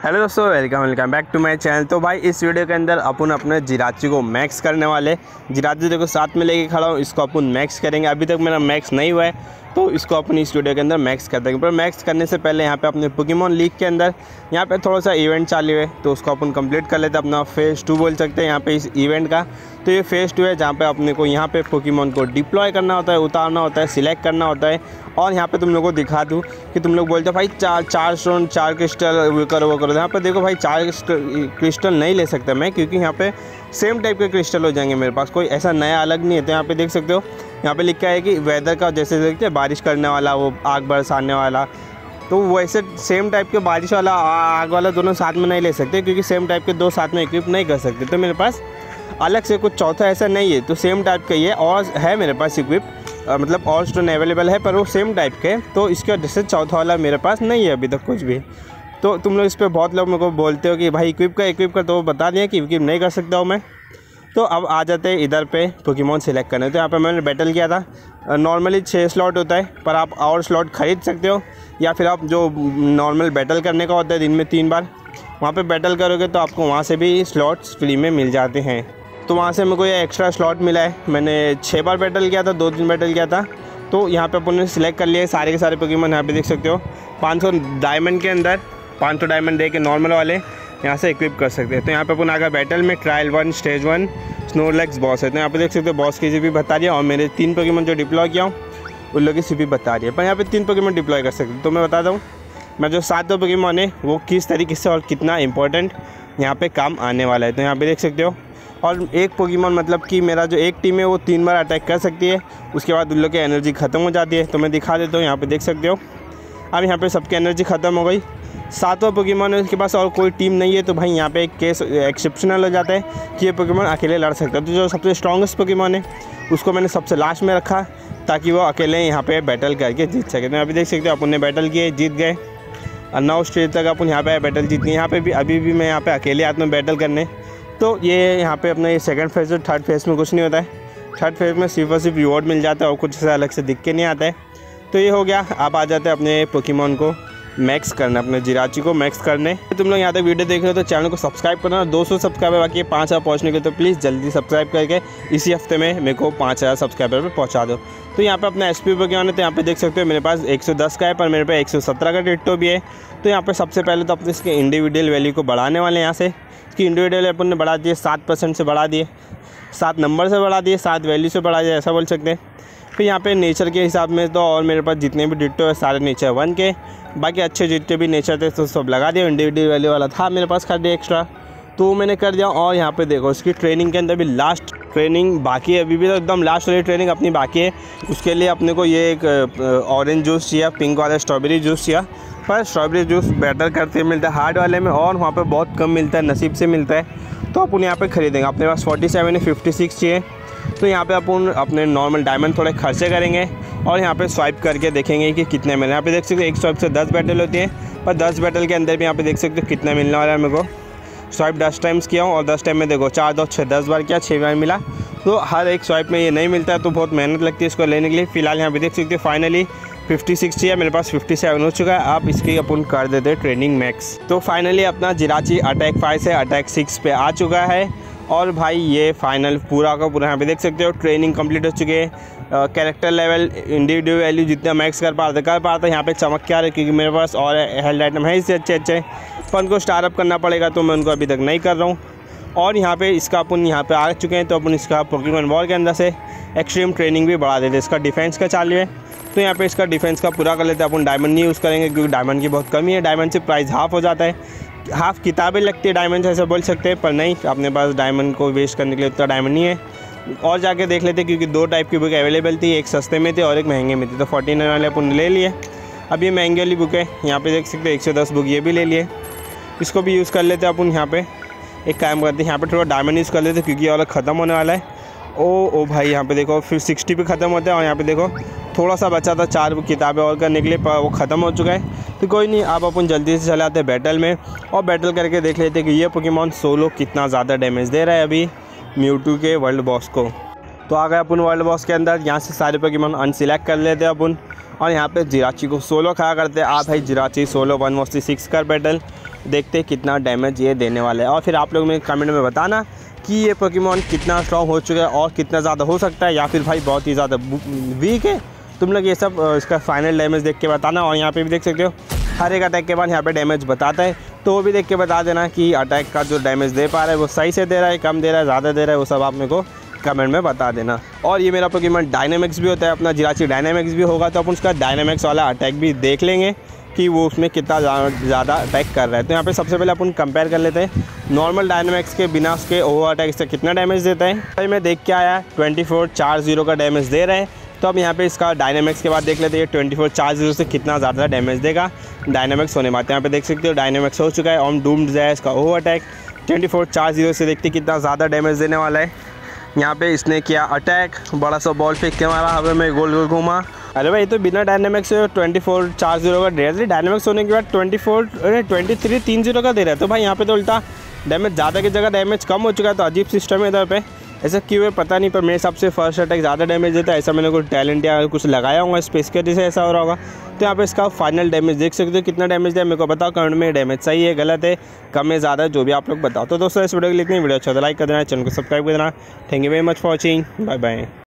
Hello दोस्तों, welcome back to my channel. तो भाई इस वीडियो के अंदर अपन अपने जिराची को मैक्स करने वाले। जिराची देखो साथ में लेके खड़ा हूँ, इसको अपन मैक्स करेंगे। अभी तक मेरा मैक्स नहीं हुआ है तो इसको अपन इस वीडियो के अंदर मैक्स कर देंगे। पर मैक्स करने से पहले यहाँ पे अपने पोकेमॉन लीग के अंदर यहाँ पे थोड़ा सा इवेंट चालू है तो उसको अपन कंप्लीट कर लेते हैं। अपना फेज़ 2 बोल सकते हैं यहाँ पे इस इवेंट का। तो ये फेज़ 2 है जहाँ पे अपने को यहाँ पे पोकेमॉन को डिप्लॉय करना होता है, उतारना होता है, सिलेक्ट करना होता है। और यहाँ पे तुम लोगों को दिखा दूँ कि तुम लोग बोलते हो भाई चार स्टोन 4 क्रिस्टल वो करो। यहाँ पे देखो भाई 4 क्रिस्टल नहीं ले सकता मैं, क्योंकि यहाँ पे सेम टाइप के क्रिस्टल हो जाएंगे मेरे पास, कोई ऐसा नया अलग नहीं है। तो यहाँ पे देख सकते हो, यहाँ पे लिखा है कि वेदर का, जैसे देखते हैं बारिश करने वाला, वो आग बरसाने वाला, तो वैसे सेम टाइप के बारिश वाला आग वाला दोनों साथ में नहीं ले सकते, क्योंकि सेम टाइप के दो साथ में इक्विप नहीं कर सकते। तो मेरे पास अलग से कुछ चौथा ऐसा नहीं है, तो सेम टाइप का ये और है मेरे पास इक्विप, मतलब और स्टोन अवेलेबल है पर वो सेम टाइप के। तो इसके वजह से चौथा वाला मेरे पास नहीं है अभी तक कुछ भी। तो तुम लोग इस पर बहुत लोग मेरे को बोलते हो कि भाई इक्विप का, तो वो बता दिया कि इक्विप नहीं कर सकता हूँ मैं। तो अब आ जाते हैं इधर पे पोकेमॉन सिलेक्ट करने। तो यहाँ पे मैंने बैटल किया था। नॉर्मली 6 स्लॉट होता है, पर आप और स्लॉट ख़रीद सकते हो, या फिर आप जो नॉर्मल बैटल करने का होता है दिन में 3 बार, वहाँ पे बैटल करोगे तो आपको वहाँ से भी स्लॉट्स फ्री में मिल जाते हैं। तो वहाँ से मेरे को ये एक्स्ट्रा स्लॉट मिला है। मैंने 6 बार बैटल किया था, 2 दिन बैटल किया था। तो यहाँ पे अपन ने सिलेक्ट कर लिए सारे के सारे पोकेमॉन। यहाँ पे देख सकते हो 500 डायमंड के अंदर 500 डायमंड दे के नॉर्मल वाले यहाँ से इक्विप कर सकते हैं। तो यहाँ पे अपन आगे बैटल में ट्रायल 1 स्टेज 1 स्नोरलैक्स बॉस है। तो यहाँ पे देख सकते हो बॉस की सीपी बता रही है, और मेरे 3 पोकेमॉन जो डिप्लॉय किया हूँ उन लोगों की सीपी बता रही है। पर यहाँ पे 3 पोकेमॉन डिप्लॉय कर सकते हैं। तो मैं बताता हूँ मैं जो 7 पोकेमॉन है वो किस तरीके से और कितना इंपॉर्टेंट यहाँ पे काम आने वाला है। तो यहाँ पे देख सकते हो, और एक पोकेमॉन मतलब कि मेरा जो एक टीम है वो 3 बार अटैक कर सकती है, उसके बाद उन लोग की एनर्जी ख़त्म हो जाती है। तो मैं दिखा देता हूँ, यहाँ पे देख सकते हो अब यहाँ पे सबकी एनर्जी ख़त्म हो गई। 7वां पोकेमॉन है, उसके पास और कोई टीम नहीं है। तो भाई यहाँ पे एक केस एक्सेप्शनल हो जाता है कि ये पोकेमॉन अकेले लड़ सकता है। तो जो सबसे स्ट्रॉन्गेस्ट पोकेमॉन है उसको मैंने सबसे लास्ट में रखा, ताकि वो अकेले यहाँ पे बैटल करके जीत सके। तो यहाँ पे देख सकते हो अपन ने बैटल किए, जीत गए, और 9 स्टेज तक अपन यहाँ पे बैटल जीत गए। यहाँ पे भी अभी भी मैं यहाँ पे अकेले आता हूँ बैटल करने। तो ये यहाँ पे अपना ये सेकंड फेज़ और थर्ड फेज़ में कुछ नहीं होता है। थर्ड फेज़ में सिर्फ और सिर्फ रिवॉर्ड मिल जाता है और कुछ ऐसा अलग से दिख के नहीं आता है। तो ये हो गया। अब आ जाते हैं अपने पोकेमॉन को मैक्स करना, अपने जिराची को मैक्स करने। तुम लोग यहाँ तक वीडियो देख रहे हो तो चैनल को सब्सक्राइब करना। 200 सब्सक्राइबर बाकी है 5000 पहुँचने के, तो प्लीज़ जल्दी सब्सक्राइब करके इसी हफ्ते में मेरे को 5000 सब्सक्राइबर पर पहुँचा दो। तो यहाँ पे अपना SP पोकेमॉन है। तो यहाँ पे देख सकते हो मेरे पास 110 का है, पर मेरे पे 117 का डिट्टो भी है। तो यहाँ पे सबसे पहले तो अपने इसके इंडिविजुअल वैल्यू को बढ़ाने वाले हैं। यहाँ से इसकी इंडिविजुअल अपन ने बढ़ा दिए 7% से बढ़ा दिए, 7 नंबर से बढ़ा दिए, 7 वैल्यू से बढ़ा दिए, ऐसा बोल सकते हैं। फिर यहाँ पे नेचर के हिसाब में तो और मेरे पास जितने भी डिट्टो है सारे नेचर 1 के, बाकी अच्छे जितने भी नेचर थे तो सब लगा दिए। इंडिविजुअल वैल्यू वाला था मेरे पास खाली एक्स्ट्रा, तो मैंने कर दिया। और यहाँ पे देखो इसकी ट्रेनिंग के अंदर भी लास्ट ट्रेनिंग बाकी है, अभी भी तो एकदम लास्ट वाली ट्रेनिंग अपनी बाकी है। उसके लिए अपने को ये एक ऑरेंज जूस चाहिए, पिंक वाला स्ट्रॉबेरी जूस चाहिए। पर स्ट्रॉबेरी जूस बेटर करते मिलता है हार्ड वाले में, और वहाँ पे बहुत कम मिलता है, नसीब से मिलता है। तो अपन यहाँ पे ख़रीदेंगे। अपने पास 47 है, 56 चाहिए। तो यहाँ पे अपन अपने नॉर्मल डायमंड थोड़े खर्चे करेंगे और यहाँ पे स्वाइप करके देखेंगे कि कितने मिले। यहाँ पे देख सकते हो एक स्वाइप से 10 बैटल होती है, पर 10 बैटल के अंदर भी यहाँ पे देख सकते हो कितना मिलने वाला है मेरे को। स्वाइप 10 टाइम्स किया हूँ और 10 टाइम में देखो 4 2 6 10 बार किया, 6 बार मिला। तो हर एक स्वाइप में ये नहीं मिलता है, तो बहुत मेहनत लगती है इसको लेने के लिए। फ़िलहाल यहाँ पे देख सकते हो फाइनली 56 चाहिए, मेरे पास 57 हो चुका है। आप इसकी अपन कर देते हैं ट्रेनिंग मैक्स। तो फाइनली अपना जिराची अटैक 5 से अटैक 6 पे आ चुका है। और भाई ये फाइनल पूरा का पूरा यहाँ पे देख सकते हो ट्रेनिंग कंप्लीट हो चुकी है। कैरेक्टर लेवल इंडिविजुअल वैल्यू जितना मैक्स कर पाता यहाँ पे चमक क्या है, क्योंकि मेरे पास और हेल्थ आइटम है इससे अच्छे, पर उनको स्टार्टअप करना पड़ेगा, तो मैं उनको अभी तक नहीं कर रहा हूँ। और यहाँ पे इसका अपन यहाँ पे आ चुके हैं, तो अपन इसका पोकेमॉन वॉर के अंदर से एक्सट्रीम ट्रेनिंग भी बढ़ा देते। इसका डिफेंस का चालू है, तो यहाँ पे इसका डिफेंस का पूरा कर लेते हैं। अपन डायमंड नहीं यूज़ करेंगे क्योंकि डायमंड की बहुत कमी है। डायमंड से प्राइस हाफ हो जाता है, हाफ किताबें लगती है डायमंड से, ऐसा बोल सकते हैं। पर नहीं, अपने पास डायमंड को वेस्ट करने के लिए उतना डायमंड नहीं है। और जाके देख लेते, क्योंकि 2 टाइप की बुक अवेलेबल थी, एक सस्ते में थी और एक महंगे में थी। तो 49 वाले अपन ले लिए। अब ये महंगी वाली बुक है, यहाँ पे देख सकते हैं 110 बुक ये भी ले लिए। इसको भी यूज़ कर लेते हैं अपन। यहाँ पे एक काम करते हैं, यहाँ पे थोड़ा डायमंड यूज़ कर लेते हैं क्योंकि ये वाला ख़त्म होने वाला है। ओ भाई यहाँ पे देखो फिर 60 पे ख़त्म होता है, और यहाँ पे देखो थोड़ा सा बचा था 4 किताबें और करने के लिए, पर वो ख़त्म हो चुका है। तो कोई नहीं, अब अपन जल्दी से चले आते हैं बैटल में और बैटल करके देख लेते हैं कि ये पोकेमॉन सोलो कितना ज़्यादा डैमेज दे रहा है अभी म्यूटू के वर्ल्ड बॉस को। तो आ गए अपन वर्ल्ड बॉस के अंदर। यहाँ से सारे पोकेमॉन अनसिलेक्ट कर लेते हैं अपन और यहाँ पे जिराची को सोलो खड़ा करते हैं। आप भाई जिराची सोलो 1/6 कर बैटल, देखते हैं कितना डैमेज ये देने वाला है। और फिर आप लोग में कमेंट में बताना कि ये पोकेमॉन कितना स्ट्रॉन्ग हो चुका है और कितना ज़्यादा हो सकता है, या फिर भाई बहुत ही ज़्यादा वीक है। तुम लोग ये सब इसका फाइनल डैमेज देख के बताना। और यहाँ पे भी देख सकते हो हर एक अटैक के बाद यहाँ पे डैमेज बताता है, तो वो भी देख के बता देना कि अटैक का जो डैमेज दे पा रहा है वो सही से दे रहा है, कम दे रहा है, ज़्यादा दे रहा है, वो सब आप मेरे को कमेंट में बता देना। और ये मेरा पोकेमॉन डायनामिक्स भी होता है, अपना जिराची डायनामिक्स भी होगा, तो अपन उसका डायनामिक्स वाला अटैक भी देख लेंगे कि वो उसमें कितना ज़्यादा अटैक कर रहा है। तो यहाँ पे सबसे पहले अपन कंपेयर कर लेते हैं नॉर्मल डायनामिक्स के बिना उसके ओवर अटैक से कितना डैमेज देता है। भाई मैं देख के आया 2440 का डैमेज दे रहा है। तो अब यहाँ पे इसका डायनामिक्स के बाद देख लेते हैं 2440 से कितना ज़्यादा डैमेज देगा डायनामिक्स होने बाद। यहाँ पे देख सकते हो डायनामिक्स हो चुका है, ऑन डूम्ड है इसका ओवर अटैक 2440 से। देखते कितना ज़्यादा डैमेज देने वाला है। यहाँ पे इसने किया अटैक, बड़ा सा बॉल फेंक के मारा, हवा में गोल गोल घूमा। अरे भाई ये तो बिना डायनामिक्स से 2440 का दे रहा है, डायनामिक्स होने के बाद 2330 का दे रहा है। तो भाई यहाँ पे तो उल्टा डैमेज ज़्यादा की जगह डैमेज कम हो चुका है। तो अजीब सिस्टम है इधर पे, ऐसा क्यों है पता नहीं, पर मेरे हिसाब से फर्स्ट अटैक ज़्यादा डैमेज देता है। ऐसा मैंने कोई टैलेंट या कुछ लगाया होगा स्पेस के वजह से ऐसा हो रहा होगा। तो यहाँ पे इसका फाइनल डैमेज देख सकते हो कितना डैमेज दिया, मेरे को बताओ कमेंट में। डैमेज सही है, गलत है, कम है, ज़्यादा है, जो भी आप लोग बताओ। तो दोस्तों इस वीडियो के लिए इतनी, वीडियो अच्छा तो लाइक कर देना, चैनल को सब्सक्राइब कर देना। Thank you very much for watching, bye bye.